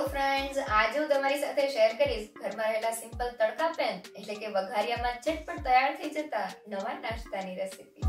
Friends, આજે હું તમારી સાથે શેર કરીશ ઘરમાં રહેલા સિમ્પલ તડકા પેન એટલે કે વઘારિયામાં ઝટપટ તૈયાર થઈ જતા નવા નાસ્તાની રેસીપી।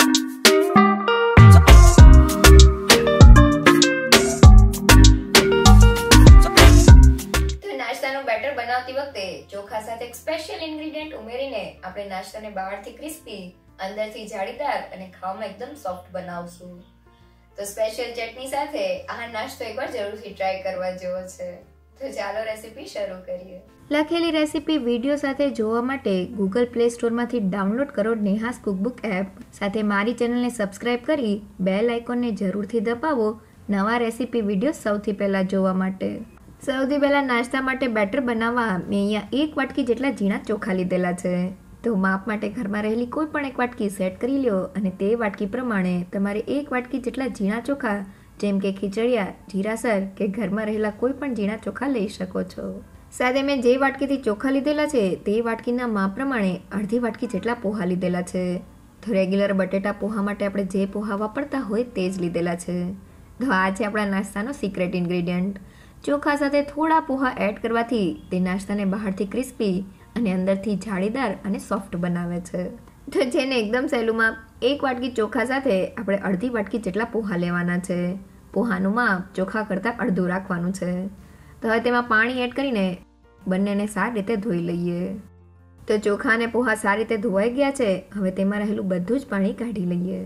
તો નાસ્તાનું બેટર બનાવતી વખતે ચોખા સાથે એક સ્પેશિયલ ઇન્ગ્રેડિયન્ટ ઉમેરીને આપણે નાસ્તાને બહારથી ક્રિસ્પી, અંદરથી જાળીદાર અને ખાવામાં એકદમ સોફ્ટ બનાવશું। તો સ્પેશિયલ ચટણી સાથે આ નાસ્તો એકવાર જરૂરથી ટ્રાય કરવા જેવો છે। તો ચાલો રેસીપી શરૂ કરીએ। લખેલી રેસીપી વિડીયો સાથે જોવા માટે ગૂગલ પ્લે સ્ટોરમાંથી ડાઉનલોડ કરો નેહાસ કુકબુક એપ। સાથે મારી ચેનલને સબસ્ક્રાઇબ કરી બેલ આઇકોનને જરૂરથી દબાવો નવા રેસીપી વિડીયો સૌથી પહેલા જોવા માટે। સૌથી પહેલા નાસ્તા માટે બેટર બનાવવા મેં અહીંયા 1 વાટકી જેટલા ઝીણા ચોખા લીધેલા છે। તો માપ માટે ઘરમાં રહેલી કોઈ પણ એક વાટકી સેટ કરી લો અને તે વાટકી પ્રમાણે તમારે 1 વાટકી જેટલા ઝીણા ચોખા જેમ કે ખીચડિયા, જીરાસર કે ઘરમાં રહેલા કોઈ પણ ઝીણા ચોખા લઈ શકો છો। સાથે મેં જે વાટકીથી ચોખા લીધેલા છે તે વાટકીના માપ પ્રમાણે અડધી વાટકી જેટલા પોહા લીધેલા છે। તો રેગ્યુલર બટેટા પોહા માટે આપણે જે પોહા વાપરતા હોય તે જ લીધેલા છે। તો આ છે આપણા નાસ્તાનો સિક્રેટ ઇન્ગ્રેડિયન્ટ। ચોખા સાથે થોડા પોહા એડ કરવાથી તે નાસ્તાને બહારથી ક્રિસ્પી અને અંદરથી જાળીદાર અને સોફ્ટ બનાવે છે। તો જેને એકદમ સહેલુંમાં 1 વાટકી ચોખા સાથે આપણે અડધી વાટકી જેટલા પોહા લેવાના છે। પોહાનું માપ ચોખા કરતાં અડધું રાખવાનું છે। તો હવે તેમાં પાણી એડ કરીને બંનેને સારી રીતે ધોઈ લઈએ। તો ચોખા અને પોહા સારી રીતે ધોવાઈ ગયા છે। હવે તેમાં રહેલું બધું જ પાણી કાઢી લઈએ।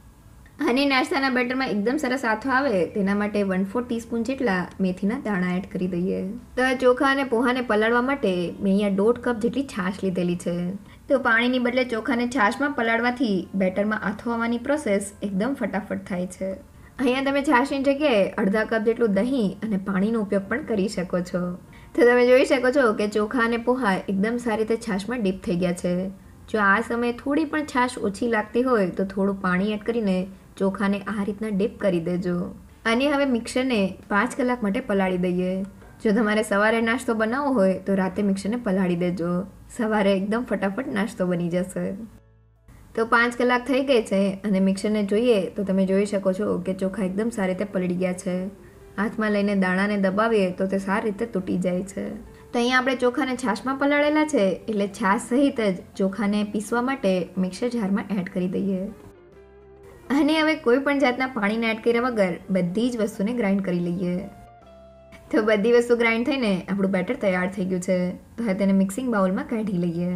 અને નાસ્તાના બેટરમાં એકદમ સરસ આથો આવે તેના માટે 1/4 ટીસ્પૂન જેટલા મેથીના દાણા એડ કરી દઈએ। તો ચોખા અને પોહાને પલાળવા માટે મેં અહીંયા 1.5 કપ જેટલી છાશ લીધેલી છે। તો પાણીની બદલે ચોખાને છાશમાં પલાળવાથી બેટરમાં આથો આવવાની પ્રોસેસ એકદમ ફટાફટ થાય છે। અહીંયા તમે છાશની જગ્યાએ અડધા કપ જેટલું દહીં અને પાણીનો ઉપયોગ પણ કરી શકો છો। તો તમે જોઈ શકો છો કે ચોખા અને પોહા એકદમ સારી રીતે છાશમાં ડીપ થઈ ગયા છે। જો આ સમયે થોડી પણ છાશ ઓછી લાગતી હોય તો થોડું પાણી એડ કરીને ચોખાને આ રીતના ડીપ કરી દેજો। અને હવે મિક્સરને 5 કલાક માટે પલાળી દઈએ। જો તમારે સવારે નાસ્તો બનાવવો હોય તો રાતે મિક્સરને પલાળી દેજો, સવારે એકદમ ફટાફટ નાસ્તો બની જશે। તો 5 કલાક થઈ ગઈ છે અને મિક્સરને જોઈએ તો તમે જોઈ શકો છો કે ચોખા એકદમ સારી રીતે પલળી ગયા છે। હાથમાં લઈને દાણાને દબાવીએ તો તે સારી રીતે તૂટી જાય છે। તો અહીંયા આપણે ચોખાને છાશમાં પલાળેલા છે એટલે છાશ સહિત જ ચોખાને પીસવા માટે મિક્સર જારમાં એડ કરી દઈએ। અને હવે કોઈ પણ જાતના પાણીને એડ કર્યા વગર બધી જ વસ્તુને ગ્રાઇન્ડ કરી લઈએ। તો બધી વસ્તુ ગ્રાઇન્ડ થઈને આપણું બેટર તૈયાર થઈ ગયું છે। તો હવે તેને મિક્સિંગ બાઉલમાં કાઢી લઈએ।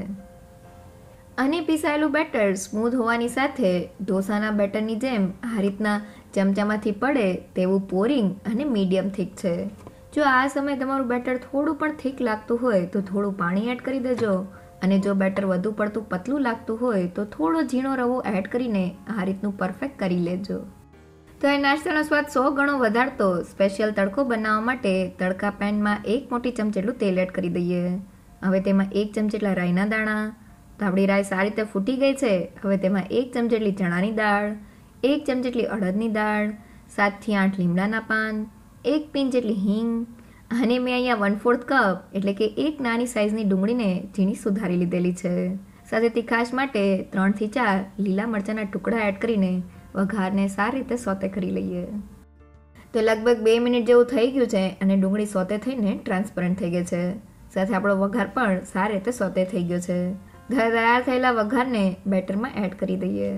અને પીસાયેલું બેટર સ્મૂથ હોવાની સાથે ઢોસાના બેટરની જેમ આ રીતના ચમચામાંથી પડે તેવું પોરિંગ અને મીડિયમ થીક છે। જો આ સમયે તમારું બેટર થોડું પણ થીક લાગતું હોય તો થોડું પાણી એડ કરી દેજો। અને જો બેટર વધુ પડતું પતલું લાગતું હોય તો થોડો ઝીણો રવો એડ કરીને આ રીતનું પરફેક્ટ કરી લેજો। તો એ નાસ્તાનો સ્વાદ 100 ગણો વધારતો સ્પેશિયલ તડકો બનાવવા માટે તડકા પેનમાં 1 મોટી ચમચી જેટલું તેલ એડ કરી દઈએ। હવે તેમાં 1 ચમચી જેટલા રાઈના દાણા, તો આપણી રાઈ સારી રીતે ફૂટી ગઈ છે। હવે તેમાં 1 ચમચી જેટલી ચણાની દાળ, 1 ચમચી જેટલી અડદની દાળ, 7 થી 8 લીમડાના પાન, 1 પિંચ જેટલી હિંગ અને મેં અહીંયા 1/4 કપ એટલે કે એક નાની સાઇઝની ડુંગળીને ઝીણી સુધારી લીધેલી છે। સાથે તીખાશ માટે 3 થી 4 લીલા મરચાંના ટુકડા એડ કરીને વઘારને સારી રીતે સોતે કરી લઈએ। તો લગભગ 2 મિનિટ જેવું થઈ ગયું છે અને ડુંગળી સોતે થઈને ટ્રાન્સપરન્ટ થઈ ગઈ છે। સાથે આપણો વઘાર પણ સારી રીતે સોતે થઈ ગયો છે। તૈયાર થયેલા વઘારને બેટરમાં એડ કરી દઈએ।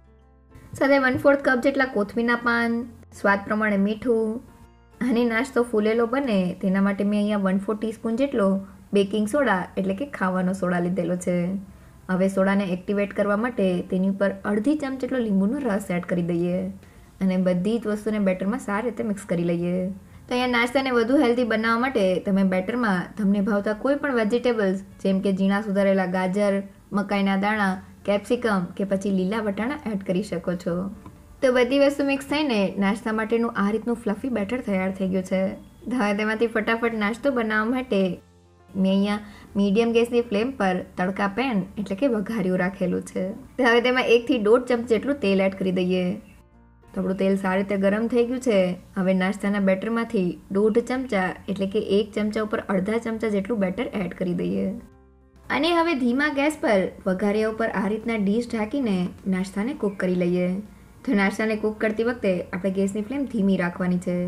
સાથે 1/4 કપ જેટલા કોથમીરના પાન, સ્વાદ પ્રમાણે મીઠું અને નાસ્તો ફૂલેલો બને તેના માટે મેં અહીંયા 1/4 ટીસ્પૂન જેટલો બેકિંગ સોડા એટલે કે ખાવાનો સોડા લીધેલો છે। હવે સોડાને એક્ટિવેટ કરવા માટે તેની ઉપર અડધી ચમચી જેટલો લીંબુનો રસ એડ કરી દઈએ અને બધી જ વસ્તુને બેટરમાં સારી રીતે મિક્સ કરી લઈએ। તો અહીંયા નાસ્તાને વધુ હેલ્ધી બનાવવા માટે તમે બેટરમાં તમને ભાવતા કોઈ પણ વેજીટેબલ્સ જેમ કે ઝીણા સુધારેલા ગાજર, મકાઈના દાણા, કેપ્સિકમ કે પછી લીલા વટાણા એડ કરી શકો છો। તો બધી વસ્તુ મિક્સ થઈને નાસ્તા માટેનું આ રીતનું ફ્લફી બેટર તૈયાર થઈ ગયું છે। હવે તેમાંથી ફટાફટ નાસ્તો બનાવવા માટે મેં અહીંયા મીડિયમ ગેસની ફ્લેમ પર તડકા પેન એટલે કે વઘારિયું રાખેલું છે। તો હવે તેમાં 1 થી 1.5 ચમચી જેટલું તેલ એડ કરી દઈએ। તો આપણું તેલ સારી રીતે ગરમ થઈ ગયું છે। હવે નાસ્તાના બેટરમાંથી 1.5 ચમચા એટલે કે 1 ચમચા ઉપર અડધા ચમચા જેટલું બેટર એડ કરી દઈએ। અને હવે ધીમા ગેસ પર વઘારિયા ઉપર આ રીતના ડીશ ઢાંકીને નાસ્તાને કૂક કરી લઈએ। તો નાસ્તાને કૂક કરતી વખતે આપણે ગેસની ફ્લેમ ધીમી રાખવાની છે,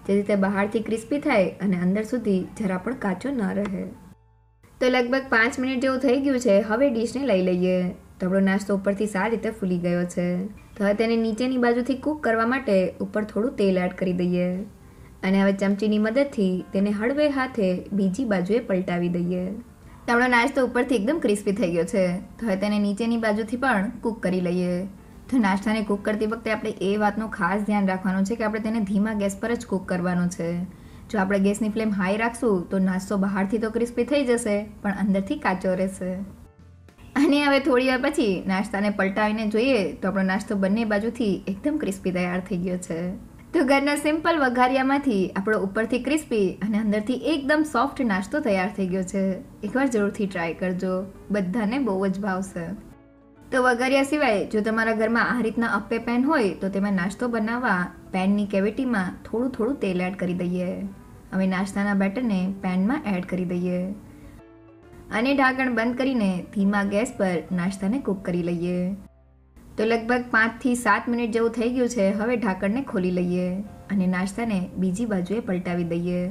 જેથી તે બહારથી ક્રિસ્પી થાય અને અંદર સુધી જરા પણ કાચો ન રહે. તો લગભગ 5 મિનિટ જેવું થઈ ગયું છે. હવે ડીશને લઈ લઈએ. તો આપણો નાસ્તો ઉપરથી સારી રીતે ફૂલી ગયો છે. તો હવે તેને નીચેની બાજુથી કૂક કરવા માટે ઉપર થોડું તેલ એડ કરી દઈએ અને હવે ચમચીની મદદથી તેને હળવે હાથે બીજી બાજુએ પલટાવી દઈએ. તો આપણો નાસ્તો ઉપરથી એકદમ ક્રિસ્પી થઈ ગયો છે. તો હવે તેને નીચેની બાજુથી પણ કૂક કરી લઈએ. તો નાસ્તાને કૂક કરતી વખતે આપણે એ વાતનું ખાસ ધ્યાન રાખવાનું છે કે આપણે તેને ધીમા ગેસ પર જ કૂક કરવાનો છે. જો આપણે ગેસની ફ્લેમ હાઈ રાખશું તો નાસ્તો બહારથી તો ક્રિસ્પી થઈ જશે પણ અંદરથી કાચો રહેશે. અને હવે થોડી વાર પછી નાસ્તાને પલટાવીને જોઈએ તો આપણો નાસ્તો બંને બાજુથી એકદમ ક્રિસ્પી તૈયાર થઈ ગયો છે. તો ઘરના સિમ્પલ વઘારિયામાંથી આપણો ઉપરથી ક્રિસ્પી અને અંદરથી એકદમ સોફ્ટ નાસ્તો તૈયાર થઈ ગયો છે. એકવાર જરૂરથી ટ્રાય કરજો, બધાને બહુ જ ભાવશે. તો વઘારિયા સિવાય જો તમારા ઘરમાં આ રીતના અપ્પે પેન હોય તો તેમાં નાસ્તો બનાવવા પેનની કેવિટીમાં થોડું તેલ એડ કરી દઈએ. હવે નાસ્તાના બેટરને પેનમાં એડ કરી દઈએ અને ઢાંકણ બંધ કરીને ધીમા ગેસ પર નાસ્તાને કૂક કરી લઈએ. તો લગભગ 5 થી 7 મિનિટ જેવું થઈ ગયું છે. હવે ઢાંકણને ખોલી લઈએ અને નાસ્તાને બીજી બાજુએ પલટાવી દઈએ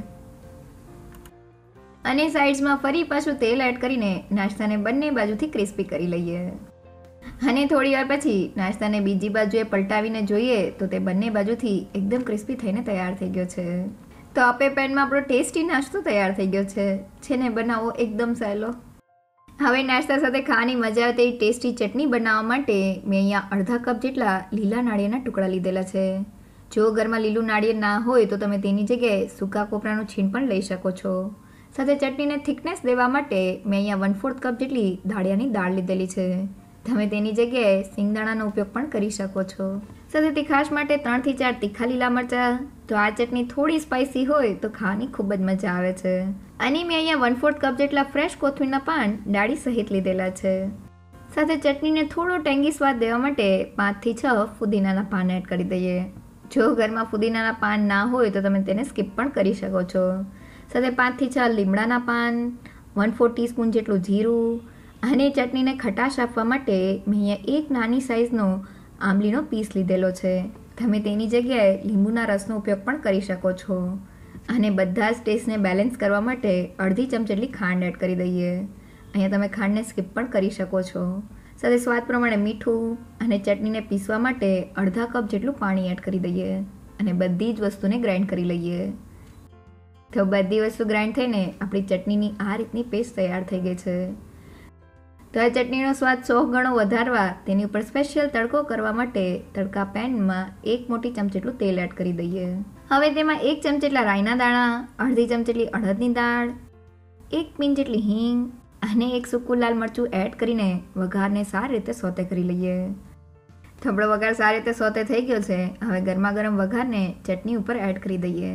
અને સાઈડ્સમાં ફરી પાછું તેલ એડ કરીને નાસ્તાને બંને બાજુથી ક્રિસ્પી કરી લઈએ. અને થોડી વાર પછી નાસ્તાને બીજી બાજુએ પલટાવીને જોઈએ તો તે બંને બાજુથી એકદમ ક્રિસ્પી થઈને તૈયાર થઈ ગયો છે. તો અપ્પે પેનમાં આપણો ટેસ્ટી નાસ્તો તૈયાર થઈ ગયો છે ને બનાવવો એકદમ સહેલો. હવે નાસ્તા સાથે ખાવાની મજા આવે તેવી ટેસ્ટી ચટણી બનાવવા માટે મેં અહીંયા અડધા કપ જેટલા લીલા નાળિયેરના ટુકડા લીધેલા છે. જો ઘરમાં લીલું નાળિયેર ના હોય તો તમે તેની જગ્યાએ સૂકા કોપરાનું છીણ પણ લઈ શકો છો. સાથે ચટણીને થિકનેસ દેવા માટે મેં અહીંયા 1/4 કપ જેટલી દાળિયાની દાળ લીધેલી છે. તમે તેની જગ્યાએ સિંગદાણાનો ઉપયોગ પણ કરી શકો છો. સાથે તીખાશ માટે 3 થી 4 તીખા લીલા મરચાં. તો આ ચટણી થોડી સ્પાઇસી હોય તો ખાવાની ખૂબ જ મજા આવે છે. અને મેં અહીંયા 1/4 કપ જેટલા ફ્રેશ કોથમીરના પાન ડાળી સહિત લીધેલા છે. સાથે ચટણીને થોડો ટેંગી સ્વાદ દેવા માટે 5 થી 6 ફુદીનાના પાન એડ કરી દઈએ. જો ઘરમાં ફુદીનાના પાન ના હોય તો તમે તેને સ્કીપ પણ કરી શકો છો. સાથે 5 થી 6 લીમડાના પાન, 1/4 ટીસ્પૂન જેટલું જીરું અને ચટણીને ખટાશ આપવા માટે મેં અહીંયા એક નાની સાઇઝનો આંબલીનો પીસ લીધેલો છે. તમે તેની જગ્યાએ લીંબુના રસનો ઉપયોગ પણ કરી શકો છો. અને બધા જ ટેસ્ટને બેલેન્સ કરવા માટે અડધી ચમચી જેટલી ખાંડ એડ કરી દઈએ. અહીંયા તમે ખાંડને સ્કીપ પણ કરી શકો છો. સાથે સ્વાદ પ્રમાણે મીઠું અને ચટણીને પીસવા માટે અડધા કપ જેટલું પાણી એડ કરી દઈએ અને બધી જ વસ્તુને ગ્રાઇન્ડ કરી લઈએ. તો બધી વસ્તુ ગ્રાઇન્ડ થઈને આપણી ચટણીની આ રીતની પેસ્ટ તૈયાર થઈ ગઈ છે. તો આ ચટણીનો સ્વાદ 100 ગણો વધારવા તેની ઉપર સ્પેશિયલ તડકો કરવા માટે તડકા પેનમાં 1 મોટી ચમચી જેટલું તેલ એડ કરી દઈએ. હવે તેમાં 1 ચમચી જેટલા રાઈના દાણા, અડધી ચમચી જેટલી અડદની દાળ, 1 પિંચ જેટલી હિંગ અને 1 સૂકું લાલ મરચું એડ કરીને વઘારને સારી રીતે સોતે કરી લઈએ. તો આપણો વઘાર સારી રીતે સોતે થઈ ગયો છે. હવે ગરમા ગરમ વઘારને ચટણી ઉપર એડ કરી દઈએ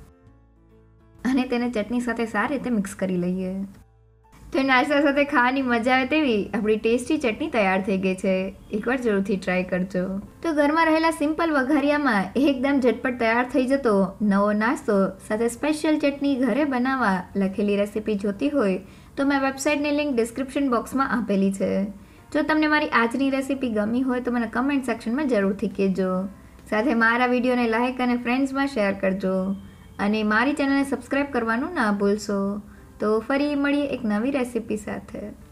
અને તેને ચટણી સાથે સારી રીતે મિક્સ કરી લઈએ. તો નાસ્તા સાથે ખાવાની મજા આવે તેવી આપણી ટેસ્ટી ચટણી તૈયાર થઈ ગઈ છે. એકવાર જરૂરથી ટ્રાય કરજો. તો ઘરમાં રહેલા સિમ્પલ વઘારિયામાં એકદમ ઝટપટ તૈયાર થઈ જતો નવો નાસ્તો સાથે સ્પેશિયલ ચટણી ઘરે બનાવવા લખેલી રેસીપી જોતી હોય તો મેં વેબસાઇટની લિંક ડિસ્ક્રિપ્શન બોક્સમાં આપેલી છે. જો તમને મારી આજની રેસીપી ગમી હોય તો મને કમેન્ટ સેક્શનમાં જરૂરથી કહેજો. સાથે મારા વિડીયોને લાઇક અને ફ્રેન્ડ્સમાં શેર કરજો અને મારી ચેનલને સબસ્ક્રાઈબ કરવાનું ના ભૂલશો. તો ફરી મળીએ એક નવી રેસીપી સાથે.